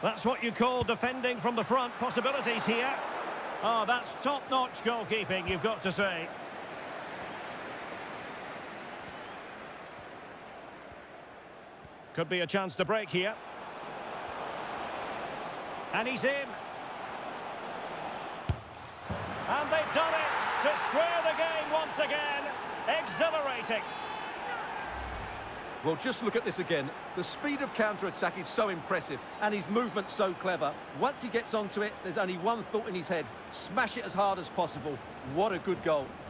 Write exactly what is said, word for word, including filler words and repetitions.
That's what you call defending from the front. Possibilities here. Oh, that's top-notch goalkeeping, you've got to say. Could be a chance to break here. And he's in. And they've done it to square the game once again. Exhilarating. Well, just look at this again. The speed of counter-attack is so impressive, and his movement so clever. Once he gets onto it, there's only one thought in his head. Smash it as hard as possible. What a good goal.